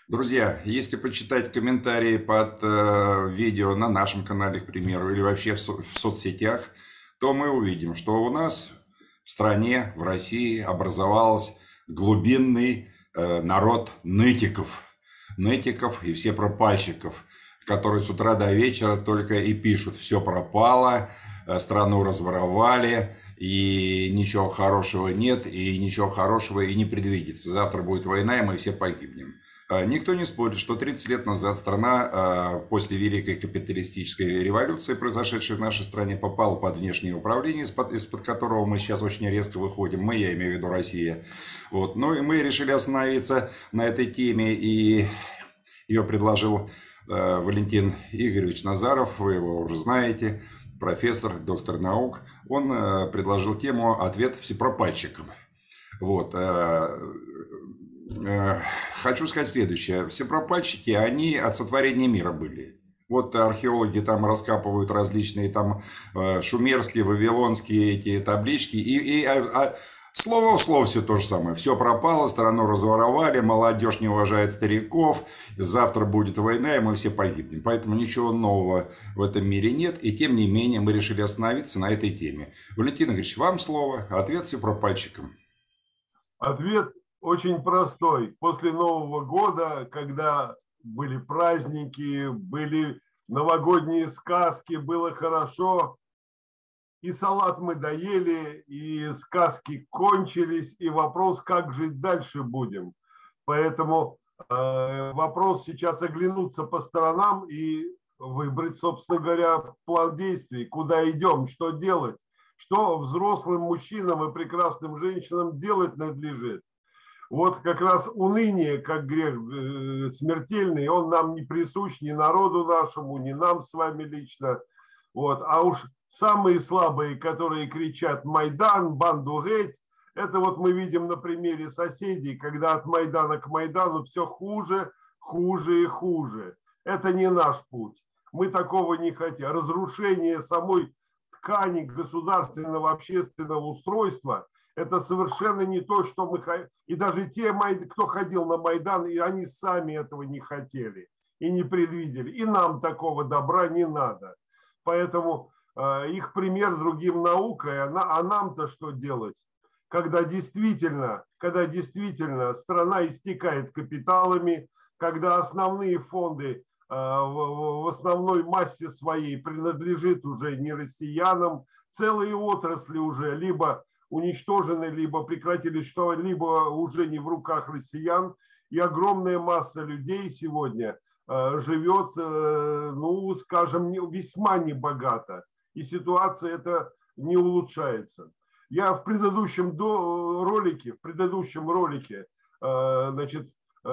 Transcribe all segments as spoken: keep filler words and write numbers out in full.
Друзья, если почитать комментарии под э, видео на нашем канале, к примеру, или вообще в, со- в соцсетях, то мы увидим, что у нас в стране, в России образовался глубинный э, народ нытиков. Нытиков и все пропальщиков, которые с утра до вечера только и пишут: все пропало, э, страну разворовали, и ничего хорошего нет, и ничего хорошего и не предвидится. Завтра будет война, и мы все погибнем. А, Никто не спорит, что тридцать лет назад страна а, после Великой капиталистической революции, произошедшей в нашей стране, попала под внешнее управление, из-под, из-под которого мы сейчас очень резко выходим. Мы, я имею в виду Россия. Вот. Ну и мы решили остановиться на этой теме, и ее предложил э, Валентин Игоревич Назаров, вы его уже знаете, профессор, доктор наук. Он э, предложил тему «Ответ всепропальщикам». Вот. э, э, Хочу сказать следующее. Всепропальщики, они от сотворения мира были. Вот археологи там раскапывают различные там э, шумерские, вавилонские эти таблички. И, и а, а, слово в слово все то же самое. Все пропало, страну разворовали, молодежь не уважает стариков, завтра будет война, и мы все погибнем. Поэтому ничего нового в этом мире нет. И тем не менее мы решили остановиться на этой теме. Валентин Игоревич, вам слово. Ответ всепропальщикам. Ответ очень простой. После Нового года, когда были праздники, были новогодние сказки, было хорошо, и салат мы доели, и сказки кончились, и вопрос, как жить дальше будем. Поэтому э, вопрос сейчас оглянуться по сторонам и выбрать, собственно говоря, план действий, куда идем, что делать, что взрослым мужчинам и прекрасным женщинам делать надлежит. Вот как раз уныние, как грех э, смертельный, он нам не присущ ни народу нашему, ни нам с вами лично. Вот. А уж самые слабые, которые кричат «Майдан», «Банду геть», это вот мы видим на примере соседей, когда от Майдана к Майдану все хуже, хуже и хуже. Это не наш путь. Мы такого не хотим. Разрушение самой ткани государственного общественного устройства – это совершенно не то, что мы хотим. И даже те, кто ходил на Майдан, и они сами этого не хотели и не предвидели. И нам такого добра не надо. Поэтому э, их пример другим наукой, а, а нам-то что делать? Когда действительно, когда действительно страна истекает капиталами, когда основные фонды э, в, в основной массе своей принадлежит уже не россиянам, целые отрасли уже либо уничтожены, либо прекратили существовать, либо уже не в руках россиян, и огромная масса людей сегодня живет, ну, скажем, весьма небогато, и ситуация эта не улучшается. Я в предыдущем ролике, в предыдущем ролике, значит,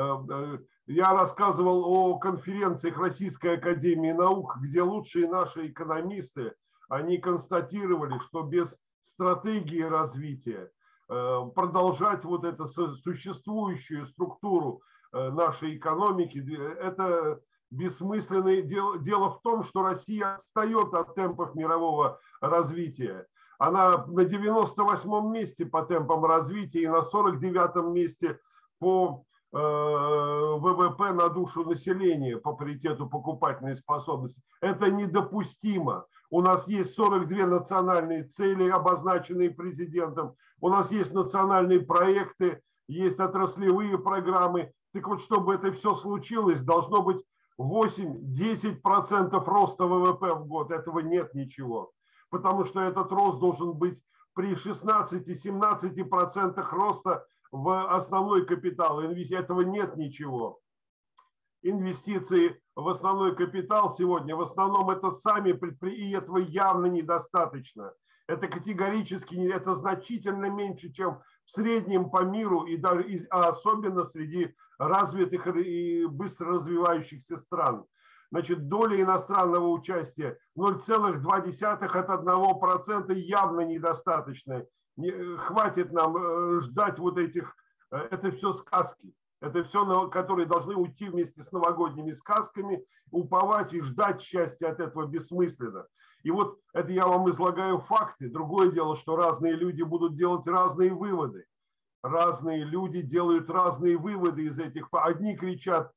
я рассказывал о конференциях Российской академии наук, где лучшие наши экономисты, они констатировали, что без стратегии развития продолжать вот эту существующую структуру нашей экономики, это бессмысленное дело. Дело в том, что Россия отстает от темпов мирового развития. Она на девяносто восьмом месте по темпам развития и на сорок девятом месте по ВВП на душу населения, по паритету покупательной способности. Это недопустимо. У нас есть сорок две национальные цели, обозначенные президентом. У нас есть национальные проекты, есть отраслевые программы. Так вот, чтобы это все случилось, должно быть восемь-десять процентов роста ВВП в год. Этого нет ничего. Потому что этот рост должен быть при шестнадцати-семнадцати процентах роста в основной капитал. Этого нет ничего. Инвестиции в основной капитал сегодня в основном это сами предприятия, и этого явно недостаточно. Это категорически, это значительно меньше, чем в среднем по миру, и даже, а особенно среди развитых и быстро развивающихся стран. Значит, доля иностранного участия ноль целых два десятых от одного процента явно недостаточно. Не, хватит нам ждать вот этих, это все сказки. Это все, которые должны уйти вместе с новогодними сказками, уповать и ждать счастья от этого бессмысленно. И вот это я вам излагаю факты. Другое дело, что разные люди будут делать разные выводы. разные люди делают разные выводы из этих. Одни кричат,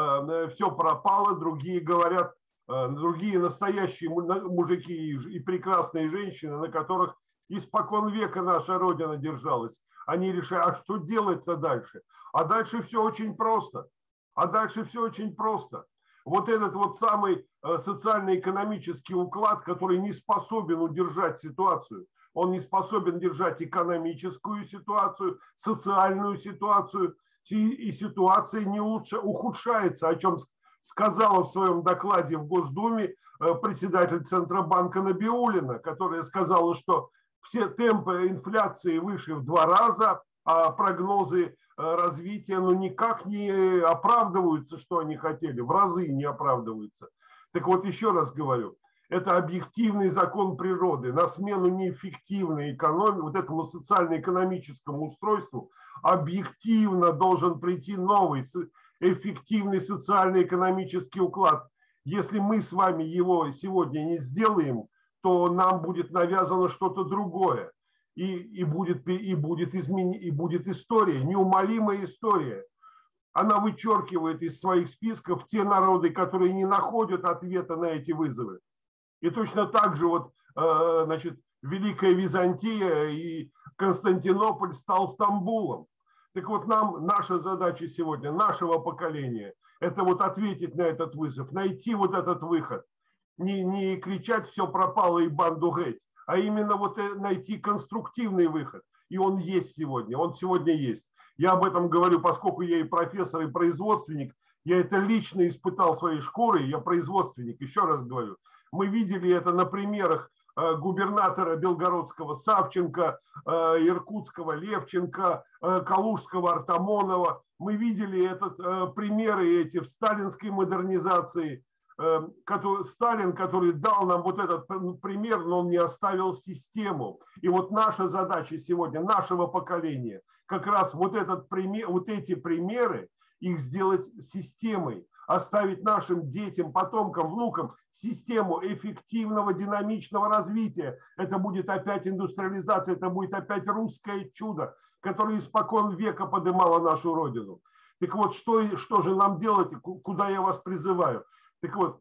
все пропало, другие говорят, другие настоящие мужики и прекрасные женщины, на которых испокон века наша Родина держалась. Они решают, а что делать-то дальше? А дальше все очень просто. А дальше все очень просто. Вот этот вот самый социально-экономический уклад, который не способен удержать ситуацию, он не способен держать экономическую ситуацию, социальную ситуацию, и ситуация не лучше ухудшается, о чем сказала в своем докладе в Госдуме председатель Центробанка Набиуллина, которая сказала, что все темпы инфляции выше в два раза, а прогнозы развития ну, никак не оправдываются, что они хотели, в разы не оправдываются. Так вот, еще раз говорю, это объективный закон природы. На смену неэффективной экономии, вот этому социально-экономическому устройству, объективно должен прийти новый эффективный социально-экономический уклад. Если мы с вами его сегодня не сделаем, то нам будет навязано что-то другое. И, и, будет, и, будет измен... и будет история, неумолимая история. Она вычеркивает из своих списков те народы, которые не находят ответа на эти вызовы. И точно так же вот, значит, Великая Византия и Константинополь стал Стамбулом. Так вот, нам, наша задача сегодня, нашего поколения, это вот ответить на этот вызов, найти вот этот выход. Не, не кричать «все пропало и банду геть», а именно вот найти конструктивный выход. И он есть сегодня, он сегодня есть. Я об этом говорю, поскольку я и профессор, и производственник, я это лично испытал в своей школе, я производственник, еще раз говорю. Мы видели это на примерах губернатора Белгородского Савченко, Иркутского Левченко, Калужского Артамонова. Мы видели этот, примеры эти в сталинской модернизации. Сталин, который дал нам вот этот пример, но он не оставил систему. И вот наша задача сегодня, нашего поколения, как раз вот, этот пример, вот эти примеры, их сделать системой, оставить нашим детям, потомкам, внукам систему эффективного, динамичного развития. Это будет опять индустриализация, это будет опять русское чудо, которое испокон века поднимало нашу Родину. Так вот, что, что же нам делать, куда я вас призываю? Так вот,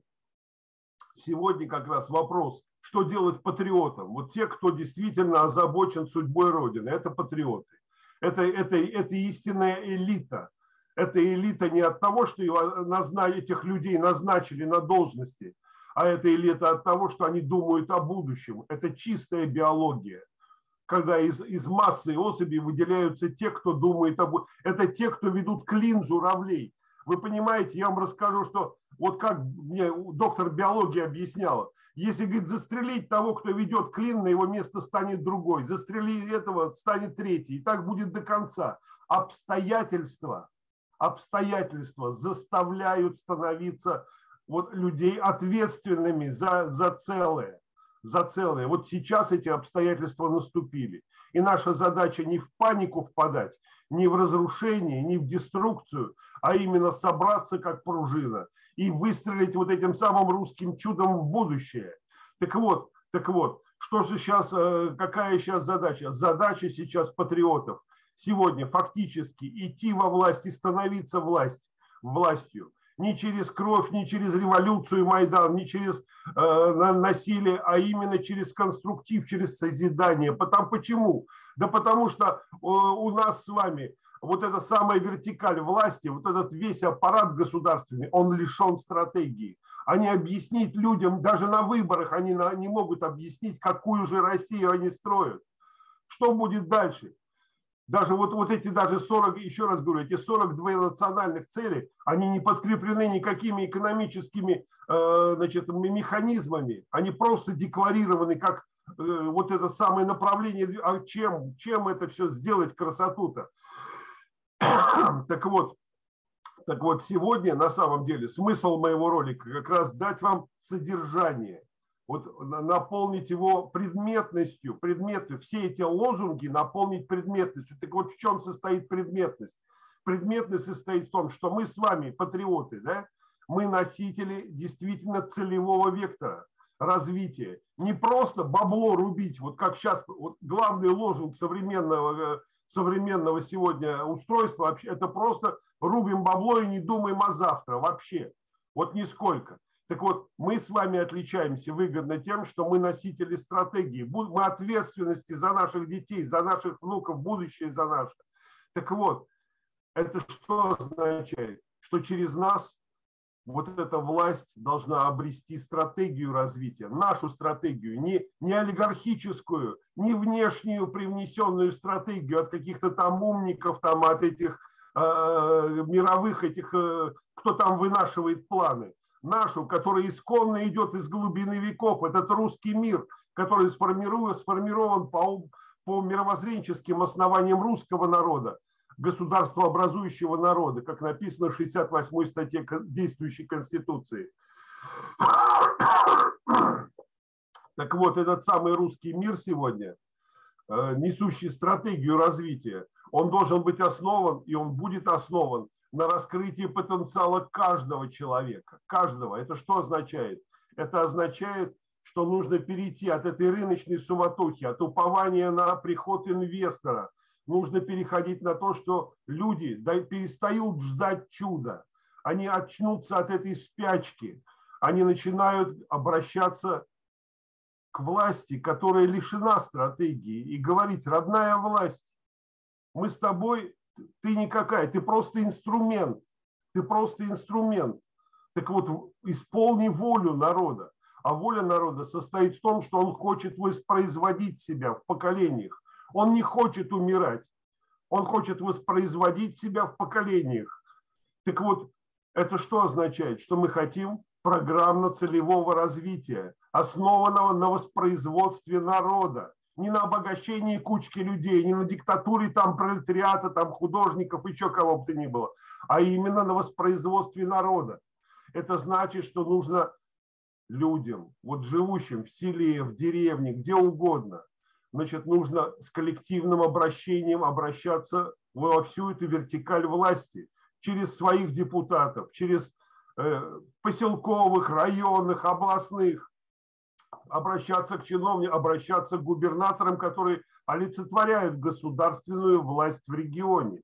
сегодня как раз вопрос, что делать патриотам. Вот те, кто действительно озабочен судьбой Родины, это патриоты. Это, это, это истинная элита. Это элита не от того, что этих людей назначили на должности, а это элита от того, что они думают о будущем. Это чистая биология. Когда из, из массы особей выделяются те, кто думает о будущем. Это те, кто ведут клин журавлей. Вы понимаете, я вам расскажу, что вот как мне доктор биологии объясняла, если, говорит, застрелить того, кто ведет клин, на его место станет другой, застрелить этого, станет третий, и так будет до конца. Обстоятельства, обстоятельства заставляют становиться вот людей ответственными за, за целое. За целое. Вот сейчас эти обстоятельства наступили. И наша задача не в панику впадать, не в разрушение, не в деструкцию, а именно собраться как пружина и выстрелить вот этим самым русским чудом в будущее. Так вот, так вот, что же сейчас, какая сейчас задача? Задача сейчас патриотов сегодня фактически идти во власть и становиться власть, властью. Не через кровь, не через революцию Майдан, не через э, насилие, а именно через конструктив, через созидание. Потому, почему? Да потому что э, у нас с вами вот эта самая вертикаль власти, вот этот весь аппарат государственный, он лишен стратегии. Они объяснить людям, даже на выборах они на, не могут объяснить, какую же Россию они строят. Что будет дальше? Даже вот, вот эти даже сорок, еще раз говорю, эти сорок два национальных цели, они не подкреплены никакими экономическими э, значит, механизмами. Они просто декларированы как э, вот это самое направление. А чем, чем это все сделать, красоту-то? Так вот, так вот, сегодня на самом деле смысл моего ролика как раз дать вам содержание. Вот наполнить его предметностью, предметностью, все эти лозунги наполнить предметностью. Так вот в чем состоит предметность? Предметность состоит в том, что мы с вами, патриоты, да, мы носители действительно целевого вектора развития. Не просто бабло рубить, вот как сейчас, вот главный лозунг современного современного сегодня устройства, вообще, это просто рубим бабло и не думаем о завтра вообще. Вот нисколько. Так вот, мы с вами отличаемся выгодно тем, что мы носители стратегии. Мы ответственности за наших детей, за наших внуков, будущее за наше. Так вот, это что означает? Что через нас вот эта власть должна обрести стратегию развития, нашу стратегию, не, не олигархическую, не внешнюю привнесенную стратегию от каких-то там умников, там, от этих э, мировых, этих, э, кто там вынашивает планы. Нашу, которая исконно идет из глубины веков, этот русский мир, который сформирован, сформирован по, по мировоззренческим основаниям русского народа, государствообразующего народа, как написано в шестьдесят восьмой статье действующей Конституции. Так вот, этот самый русский мир сегодня, несущий стратегию развития, он должен быть основан, и он будет основан на раскрытии потенциала каждого человека. Каждого. Это что означает? Это означает, что нужно перейти от этой рыночной суматохи, от упования на приход инвестора. Нужно переходить на то, что люди перестают ждать чуда. Они очнутся от этой спячки. Они начинают обращаться к власти, которая лишена стратегии, и говорить: родная власть, мы с тобой, ты никакая, ты просто инструмент, ты просто инструмент. Так вот, исполни волю народа. А воля народа состоит в том, что он хочет воспроизводить себя в поколениях. Он не хочет умирать, он хочет воспроизводить себя в поколениях. Так вот, это что означает? Что мы хотим программно-целевого развития, основанного на воспроизводстве народа. Не на обогащении кучки людей, не на диктатуре там пролетариата, там художников, еще кого бы то ни было, а именно на воспроизводстве народа. Это значит, что нужно людям, вот живущим в селе, в деревне, где угодно, значит, нужно с коллективным обращением обращаться во всю эту вертикаль власти, через своих депутатов, через э, поселковых, районных, областных, обращаться к чиновникам, обращаться к губернаторам, которые олицетворяют государственную власть в регионе.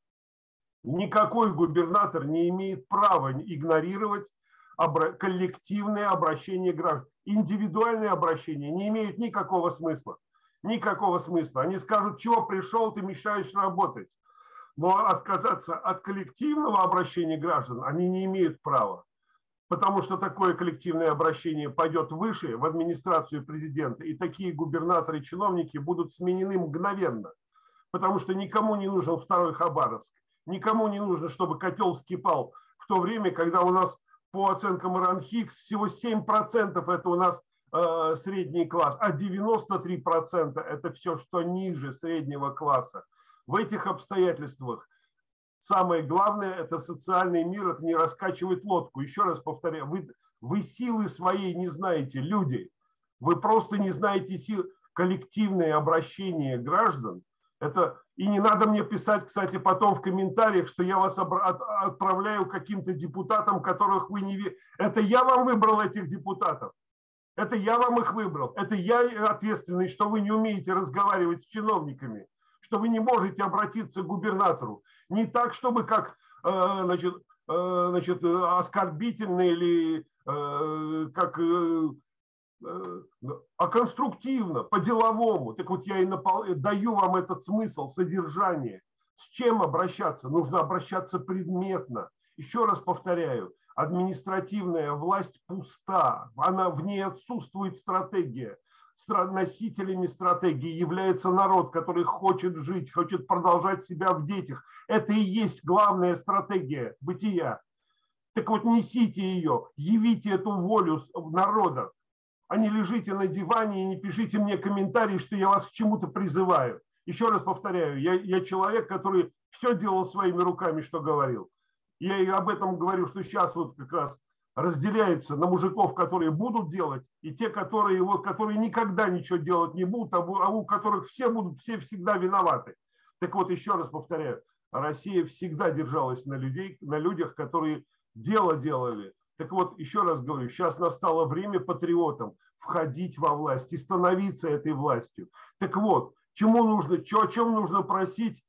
Никакой губернатор не имеет права игнорировать коллективное обращение граждан. Индивидуальные обращения не имеют никакого смысла. Никакого смысла. Они скажут: чего пришел, ты мешаешь работать. Но отказаться от коллективного обращения граждан они не имеют права. Потому что такое коллективное обращение пойдет выше, в администрацию президента, и такие губернаторы и чиновники будут сменены мгновенно. Потому что никому не нужен второй Хабаровск. Никому не нужно, чтобы котел вскипал в то время, когда у нас по оценкам РАНХИКС всего семь процентов это у нас э, средний класс, а девяносто три процента это все, что ниже среднего класса. В этих обстоятельствах самое главное – это социальный мир, это не раскачивает лодку. Еще раз повторяю, вы, вы силы своей не знаете, люди. Вы просто не знаете сил. Коллективное обращение граждан – это… И не надо мне писать, кстати, потом в комментариях, что я вас отправляю к каким-то депутатам, которых вы не видите. Это я вам выбрал этих депутатов. Это я вам их выбрал. Это я ответственный, что вы не умеете разговаривать с чиновниками, что вы не можете обратиться к губернатору. Не так, чтобы как значит, значит, оскорбительно или как, а конструктивно, по-деловому. Так вот я и напол... даю вам этот смысл, содержание. С чем обращаться? Нужно обращаться предметно. Еще раз повторяю, административная власть пуста, она, в ней отсутствует стратегия. Носителями стратегии является народ, который хочет жить, хочет продолжать себя в детях. Это и есть главная стратегия бытия. Так вот, несите ее, явите эту волю народа, а не лежите на диване и не пишите мне комментарии, что я вас к чему-то призываю. Еще раз повторяю, я, я человек, который все делал своими руками, что говорил. Я и об этом говорю, что сейчас вот как раз разделяется на мужиков, которые будут делать, и те, которые, вот, которые никогда ничего делать не будут, а у которых все будут, все всегда виноваты. Так вот, еще раз повторяю, Россия всегда держалась на, людей, на людях, которые дело делали. Так вот, еще раз говорю, сейчас настало время патриотам входить во власть и становиться этой властью. Так вот, Чему нужно, что, о чем нужно просить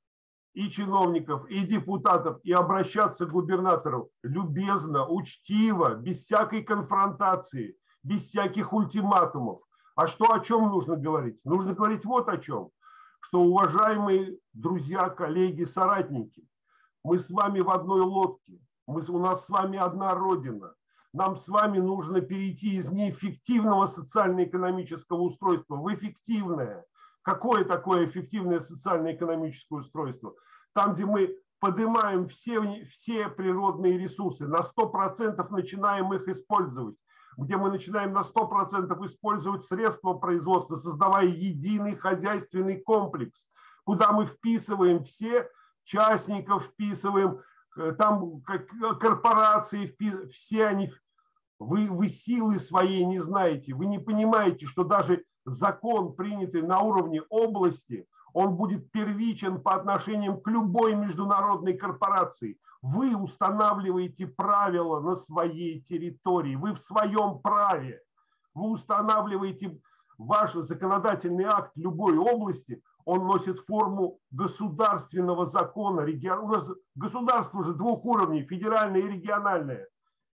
и чиновников, и депутатов, и обращаться к губернатору любезно, учтиво, без всякой конфронтации, без всяких ультиматумов. А что, о чем нужно говорить? Нужно говорить вот о чем, что, уважаемые друзья, коллеги, соратники, мы с вами в одной лодке, мы, у нас с вами одна родина. Нам с вами нужно перейти из неэффективного социально-экономического устройства в эффективное. Какое такое эффективное социально-экономическое устройство? Там, где мы поднимаем все, все природные ресурсы, на сто процентов начинаем их использовать, где мы начинаем на сто процентов использовать средства производства, создавая единый хозяйственный комплекс, куда мы вписываем все частников, вписываем там корпорации, вписываем, все они, вы, вы силы своей не знаете, вы не понимаете, что даже закон, принятый на уровне области, он будет первичен по отношению к любой международной корпорации. Вы устанавливаете правила на своей территории, вы в своем праве. Вы устанавливаете ваш законодательный акт любой области, он носит форму государственного закона. У нас государство уже двух уровней, федеральное и региональное.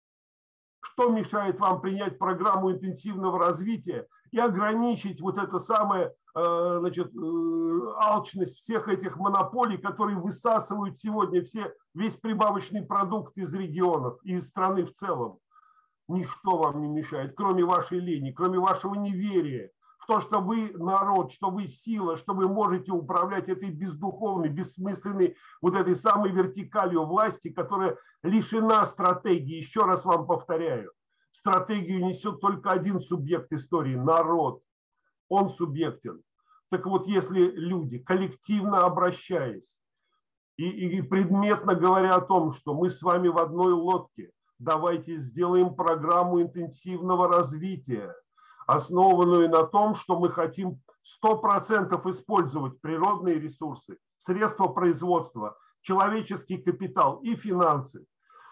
Что мешает вам принять программу интенсивного развития и ограничить вот это самое, значит, алчность всех этих монополий, которые высасывают сегодня все, весь прибавочный продукт из регионов и из страны в целом? Ничто вам не мешает, кроме вашей лени, кроме вашего неверия в то, что вы народ, что вы сила, что вы можете управлять этой бездуховной, бессмысленной, вот этой самой вертикалью власти, которая лишена стратегии. Еще раз вам повторяю, стратегию несет только один субъект истории – народ. Он субъектен. Так вот, если люди, коллективно обращаясь и, и предметно говоря о том, что мы с вами в одной лодке, давайте сделаем программу интенсивного развития, основанную на том, что мы хотим сто процентов использовать природные ресурсы, средства производства, человеческий капитал и финансы.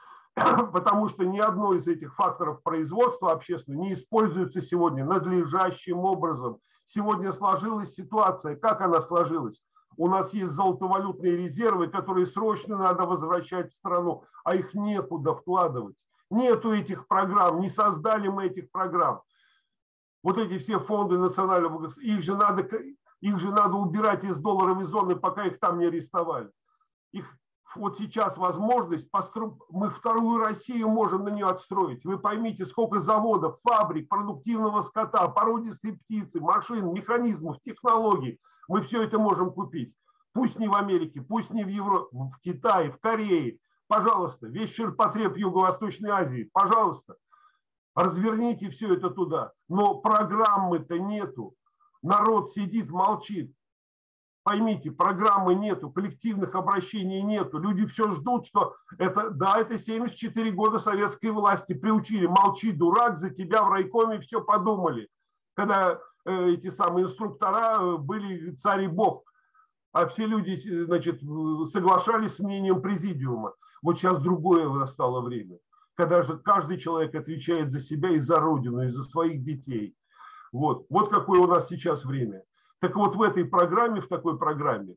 Потому что ни одно из этих факторов производства общественного не используется сегодня надлежащим образом. Сегодня сложилась ситуация. Как она сложилась? У нас есть золотовалютные резервы, которые срочно надо возвращать в страну, а их некуда вкладывать. Нету этих программ, не создали мы этих программ. Вот эти все фонды национального благосостояния, их же надо, их же надо убирать из долларовой зоны, пока их там не арестовали. Их вот сейчас возможность, построить, мы вторую Россию можем на нее отстроить. Вы поймите, сколько заводов, фабрик, продуктивного скота, породистой птицы, машин, механизмов, технологий. Мы все это можем купить. Пусть не в Америке, пусть не в Европе, в Китае, в Корее. Пожалуйста, весь ширпотреб Юго-Восточной Азии, пожалуйста. Разверните все это туда. Но программы-то нету. Народ сидит, молчит. Поймите, программы нету, коллективных обращений нету. Люди все ждут, что это, да, это семьдесят четыре года советской власти приучили. Молчи, дурак, за тебя в райкоме все подумали. Когда э, эти самые инструктора были царь и бог, а все люди, значит, соглашались с мнением президиума. Вот сейчас другое настало время, когда же каждый человек отвечает за себя и за родину, и за своих детей. Вот, вот какое у нас сейчас время. Так вот в этой программе, в такой программе,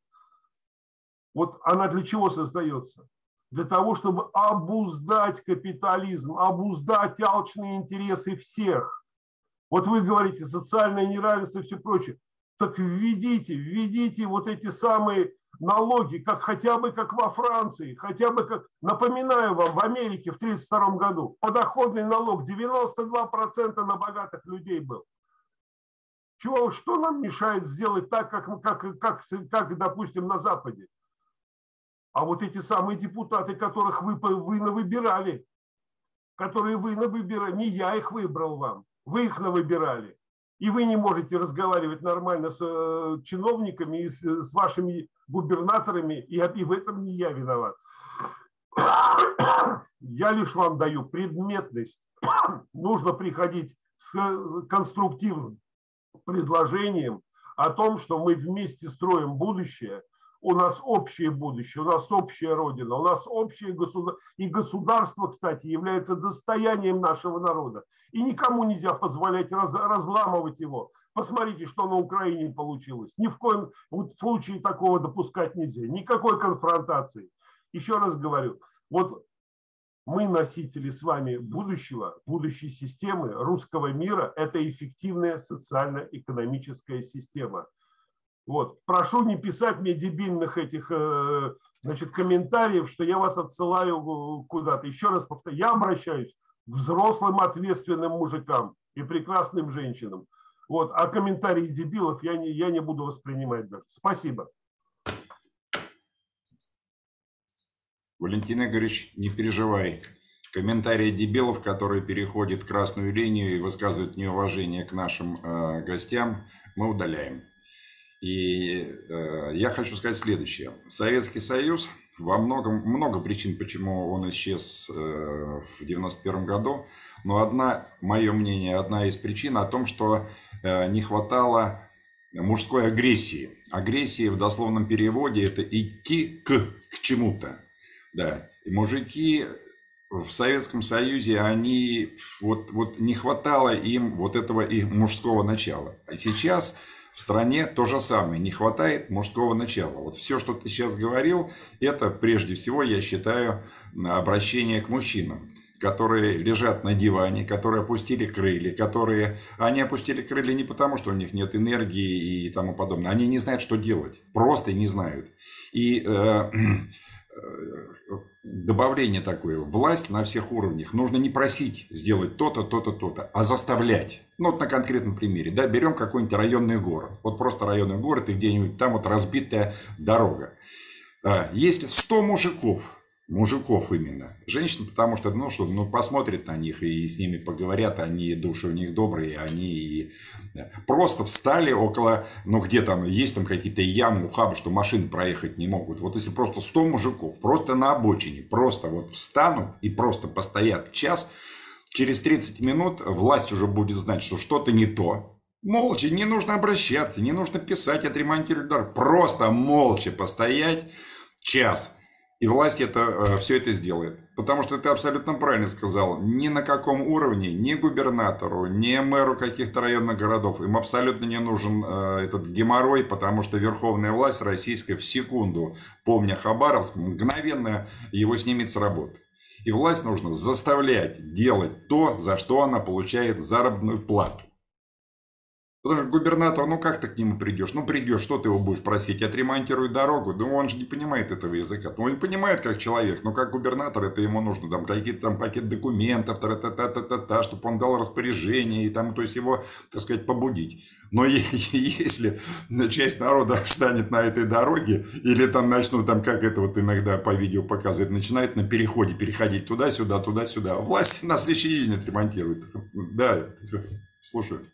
вот она для чего создается? Для того, чтобы обуздать капитализм, обуздать алчные интересы всех. Вот вы говорите социальное неравенство и все прочее. Так введите, введите вот эти самые налоги, как хотя бы как во Франции, хотя бы как, напоминаю вам, в Америке в тридцать втором году подоходный налог девяносто два процента на богатых людей был. Чего, что нам мешает сделать так, как, как, как, как, допустим, на Западе? А вот эти самые депутаты, которых вы, вы навыбирали, которые вы навыбирали, не я их выбрал вам, вы их навыбирали. И вы не можете разговаривать нормально с чиновниками и с, с вашими губернаторами, и, и в этом не я виноват. Я лишь вам даю предметность. Нужно приходить с конструктивным предложением о том, что мы вместе строим будущее, у нас общее будущее, у нас общая Родина, у нас общее государство. И государство, кстати, является достоянием нашего народа. И никому нельзя позволять раз, разламывать его. Посмотрите, что на Украине получилось. Ни в коем случае такого допускать нельзя. Никакой конфронтации. Еще раз говорю, вот мы носители с вами будущего, будущей системы русского мира. Это эффективная социально-экономическая система. Вот. Прошу не писать мне дебильных этих значит, комментариев, что я вас отсылаю куда-то. Еще раз повторяю, я обращаюсь к взрослым ответственным мужикам и прекрасным женщинам. Вот. А комментарии дебилов я не, я не буду воспринимать даже. Спасибо. Валентин Игоревич, не переживай. Комментарии дебилов, которые переходят красную линию и высказывают неуважение к нашим э, гостям, мы удаляем. И э, я хочу сказать следующее. Советский Союз, во многом, много причин, почему он исчез э, в девяносто первом году, но одна, мое мнение, одна из причин о том, что э, не хватало мужской агрессии. Агрессия в дословном переводе – это идти к, к чему-то. Да, и мужики в Советском Союзе, они, вот, вот не хватало им вот этого и мужского начала. А сейчас в стране то же самое, не хватает мужского начала. Вот все, что ты сейчас говорил, это прежде всего, я считаю, обращение к мужчинам, которые лежат на диване, которые опустили крылья, которые... Они опустили крылья не потому, что у них нет энергии и тому подобное. Они не знают, что делать. Просто не знают. И... Э, добавление такое. Власть на всех уровнях. Нужно не просить сделать то-то, то-то, то-то, а заставлять. Ну, вот на конкретном примере. Да, берем какой-нибудь районный город. Вот просто районный город, и где-нибудь там вот разбитая дорога. Если сто мужиков, мужиков именно, женщин, потому что, ну, что, ну, посмотрят на них и с ними поговорят, они, души у них добрые, они и... просто встали около, ну, где там, есть там какие-то ямы, ухабы, что машины проехать не могут. Вот если просто сто мужиков, просто на обочине, просто вот встанут и просто постоят час, через тридцать минут власть уже будет знать, что что-то не то. Молча, не нужно обращаться, не нужно писать, отремонтировать дорогу, просто молча постоять час. И власть это, все это сделает. Потому что ты абсолютно правильно сказал. Ни на каком уровне, ни губернатору, ни мэру каких-то районных городов им абсолютно не нужен этот геморрой, потому что верховная власть российская в секунду, помня Хабаровск, мгновенно его снимет с работы. И власть нужно заставлять делать то, за что она получает заработную плату. Потому что губернатор, ну как ты к нему придешь? Ну придешь, что ты его будешь просить? Отремонтируй дорогу? Да он же не понимает этого языка. Он не понимает как человек, но как губернатор это ему нужно. Там какие-то там пакет документов, та-та-та-та-та, чтобы он дал распоряжение, и там, то есть его, так сказать, побудить. Но если часть народа встанет на этой дороге, или там начнут, там, как это вот иногда по видео показывают, начинает на переходе переходить туда-сюда, туда-сюда, власть на следующий день отремонтирует. Да, слушаю.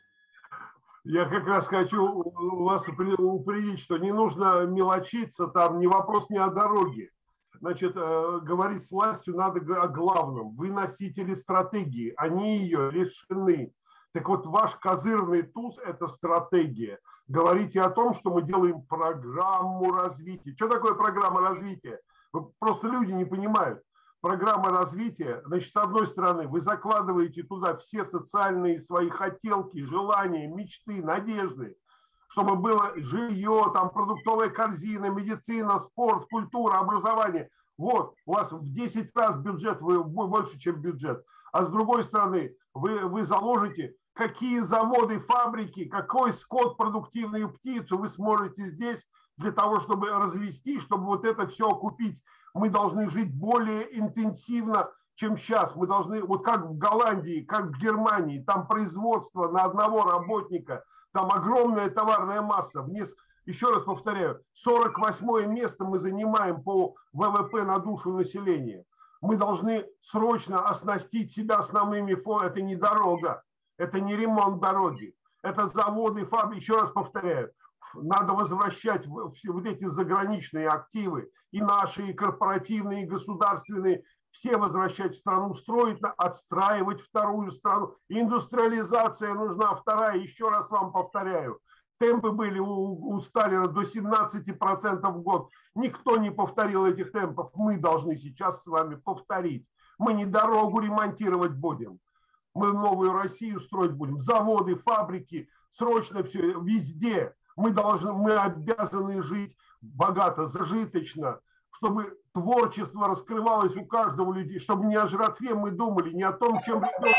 Я как раз хочу вас упредить, что не нужно мелочиться, там не вопрос не о дороге. Значит, говорить с властью надо о главном. Вы носители стратегии, они ее решены. Так вот, ваш козырный туз – это стратегия. Говорите о том, что мы делаем программу развития. Что такое программа развития? Просто люди не понимают. Программа развития, значит, с одной стороны, вы закладываете туда все социальные свои хотелки, желания, мечты, надежды, чтобы было жилье, там, продуктовая корзина, медицина, спорт, культура, образование. Вот, у вас в десять раз бюджет, вы больше, чем бюджет. А с другой стороны, вы, вы заложите, какие заводы, фабрики, какой скот, продуктивную птицу вы сможете здесь для того, чтобы развести, чтобы вот это все купить. Мы должны жить более интенсивно, чем сейчас. Мы должны, вот как в Голландии, как в Германии, там производство на одного работника, там огромная товарная масса. Вниз, еще раз повторяю, сорок восьмое место мы занимаем по вэ вэ пэ на душу населения. Мы должны срочно оснастить себя основными фондами. Это не дорога, это не ремонт дороги, это заводы, фабрики. Еще раз повторяю, надо возвращать вот эти заграничные активы, и наши, и корпоративные, и государственные, все возвращать в страну, строить, отстраивать вторую страну. Индустриализация нужна вторая, еще раз вам повторяю. Темпы были у, у Сталина до семнадцати процентов в год. Никто не повторил этих темпов. Мы должны сейчас с вами повторить. Мы не дорогу ремонтировать будем. Мы новую Россию строить будем. Заводы, фабрики, срочно все, везде. Мы должны, мы обязаны жить богато, зажиточно, чтобы творчество раскрывалось у каждого людей, чтобы не о жратве мы думали, не о том, чем ребенок,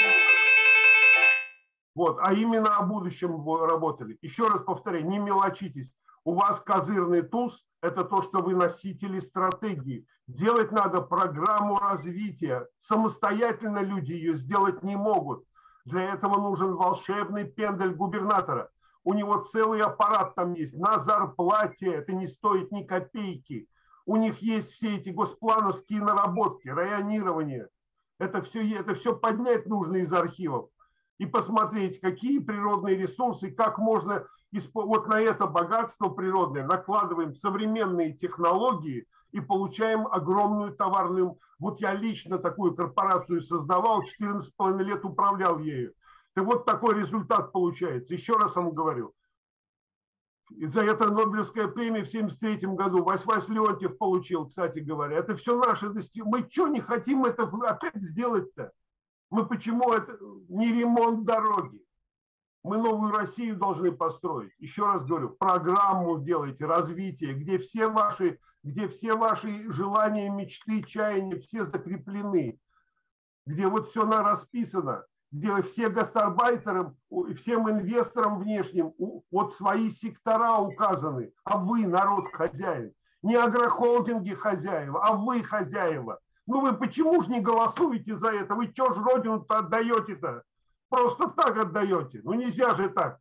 вот, а именно о будущем работали. Еще раз повторяю, не мелочитесь. У вас козырный туз – это то, что вы носители стратегии. Делать надо программу развития. Самостоятельно люди ее сделать не могут. Для этого нужен волшебный пендель губернатора. У него целый аппарат там есть, на зарплате, это не стоит ни копейки. У них есть все эти госплановские наработки, районирование. Это все, это все поднять нужно из архивов и посмотреть, какие природные ресурсы, как можно вот на это богатство природное накладываем современные технологии и получаем огромную товарную. Вот я лично такую корпорацию создавал, четырнадцать с половиной лет управлял ею. И вот такой результат получается. Еще раз вам говорю. И за это Нобелевская премия в семьдесят третьем году Вась-Вась Леонтьев получил, кстати говоря. Это все наши достижения. Мы что, не хотим это опять сделать-то? Мы почему это не ремонт дороги? Мы новую Россию должны построить. Еще раз говорю, программу делайте, развитие, где все ваши, где все ваши желания, мечты, чаяния, все закреплены. Где вот все на расписано. Где все гастарбайтерам, всем инвесторам внешним вот свои сектора указаны, а вы, народ, хозяин. Не агрохолдинги хозяева, а вы хозяева. Ну вы почему же не голосуете за это? Вы что ж родину-то отдаете-то? Просто так отдаете. Ну нельзя же так.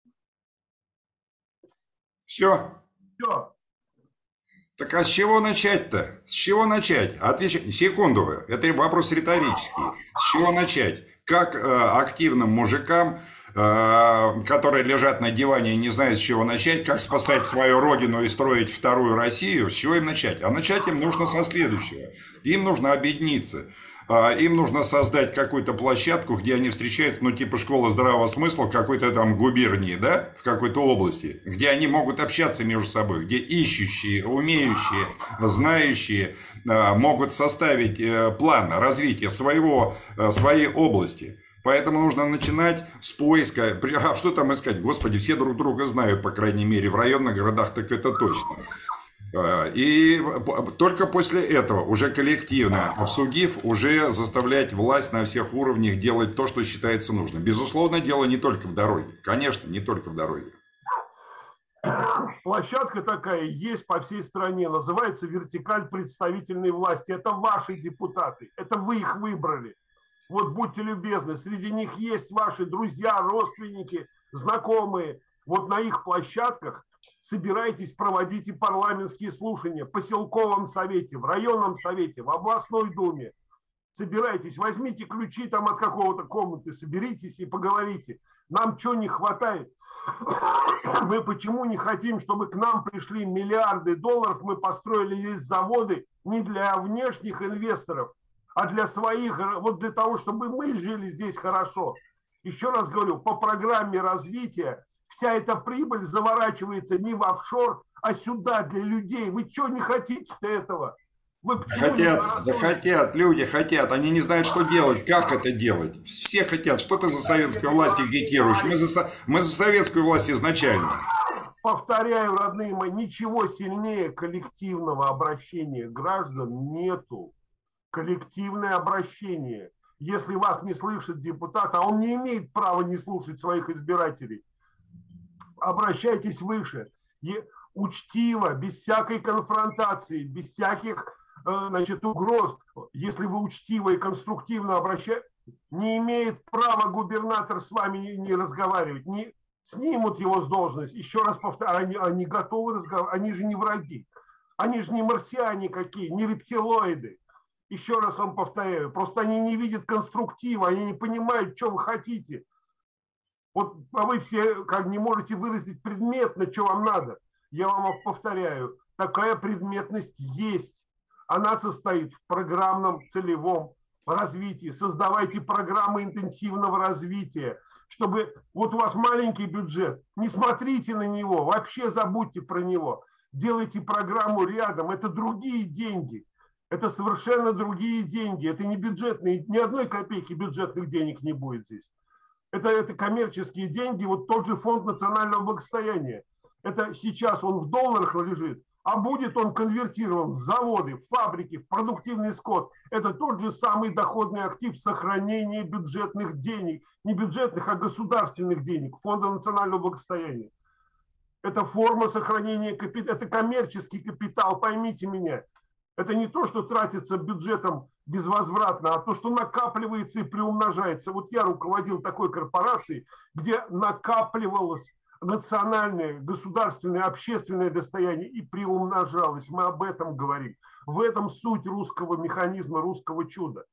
Все. Все. Так а с чего начать-то? С чего начать? Отвечать. Секунду. Это вопрос риторический. С чего начать? Как э, активным мужикам, э, которые лежат на диване и не знают, с чего начать, как спасать свою родину и строить вторую Россию, с чего им начать? А начать им нужно со следующего. Им нужно объединиться. Им нужно создать какую-то площадку, где они встречаются, ну, типа школа здравого смысла в какой-то там губернии, да, в какой-то области, где они могут общаться между собой, где ищущие, умеющие, знающие могут составить план развития своего, своей области. Поэтому нужно начинать с поиска. А что там искать? Господи, все друг друга знают, по крайней мере, в районных городах так это точно. И только после этого, уже коллективно обсудив, уже заставлять власть на всех уровнях делать то, что считается нужным. Безусловно, дело не только в дороге. Конечно, не только в дороге. Площадка такая есть по всей стране. Называется вертикаль представительной власти. Это ваши депутаты. Это вы их выбрали. Вот будьте любезны. Среди них есть ваши друзья, родственники, знакомые. Вот на их площадках собирайтесь, проводите парламентские слушания в поселковом совете, в районном совете, в областной думе. Собирайтесь, возьмите ключи там от какого-то комнаты, соберитесь и поговорите. Нам что не хватает? Мы почему не хотим, чтобы к нам пришли миллиарды долларов, мы построили здесь заводы не для внешних инвесторов, а для своих, вот для того, чтобы мы жили здесь хорошо. Еще раз говорю, по программе развития вся эта прибыль заворачивается не в офшор, а сюда, для людей. Вы что, не хотите этого? Вы хотят, да хотят, люди хотят. Они не знают, что делать, как это делать. Все хотят. Что ты за советскую власть агитируешь? Мы за, мы за советскую власть изначально. Повторяю, родные мои, ничего сильнее коллективного обращения граждан нету. Коллективное обращение. Если вас не слышит депутат, а он не имеет права не слушать своих избирателей, обращайтесь выше, и учтиво, без всякой конфронтации, без всяких, значит, угроз. Если вы учтиво и конструктивно обращаетесь, не имеет права губернатор с вами не, не разговаривать, не снимут его с должности. Еще раз повторяю, они, они готовы разговаривать, они же не враги, они же не марсиане какие, не рептилоиды. Еще раз вам повторяю, просто они не видят конструктива, они не понимают, что вы хотите. Вот а вы все как не можете выразить предметно, что вам надо. Я вам повторяю, такая предметность есть. Она состоит в программном, целевом развитии, создавайте программы интенсивного развития, чтобы вот у вас маленький бюджет, не смотрите на него, вообще забудьте про него, делайте программу рядом, это другие деньги, это совершенно другие деньги, это не бюджетные, ни одной копейки бюджетных денег не будет здесь. Это, это коммерческие деньги, вот тот же фонд национального благосостояния, это сейчас он в долларах лежит, а будет он конвертирован в заводы, в фабрики, в продуктивный скот. Это тот же самый доходный актив сохранения бюджетных денег. Не бюджетных, а государственных денег. Фонда национального благосостояния. Это форма сохранения капитала. Это коммерческий капитал, поймите меня. Это не то, что тратится бюджетом безвозвратно, а то, что накапливается и приумножается. Вот я руководил такой корпорацией, где накапливалось национальное, государственное, общественное достояние и приумножалось. Мы об этом говорим. В этом суть русского механизма, русского чуда.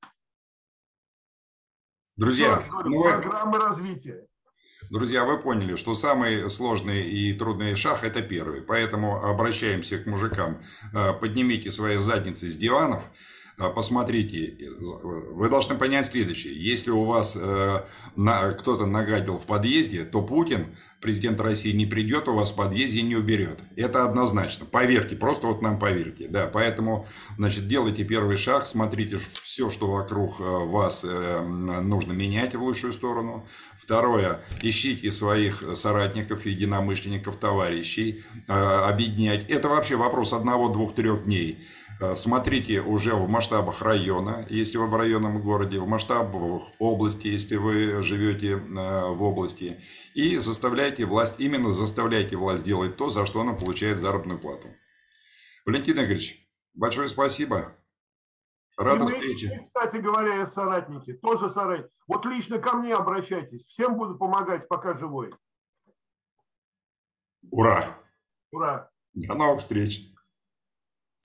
Друзья, ну, программы вы... развития. Друзья, вы поняли, что самый сложный и трудный шаг – это первый. Поэтому обращаемся к мужикам. Поднимите свои задницы с диванов. Посмотрите, вы должны понять следующее. Если у вас э, на, кто-то нагадил в подъезде, то Путин, президент России, не придет у вас в подъезде и не уберет. Это однозначно. Поверьте, просто вот нам поверьте. Да, поэтому, значит, делайте первый шаг, смотрите все, что вокруг вас э, нужно менять в лучшую сторону. Второе, ищите своих соратников, единомышленников, товарищей, э, объединять. Это вообще вопрос одного, двух, трех дней. Смотрите уже в масштабах района, если вы в районном городе, в масштабах области, если вы живете в области. И заставляйте власть, именно заставляйте власть делать то, за что она получает заработную плату. Валентин Игоревич, большое спасибо. Рада встрече. Кстати говоря, соратники, тоже соратники. Вот лично ко мне обращайтесь. Всем буду помогать, пока живой. Ура! Ура! До новых встреч!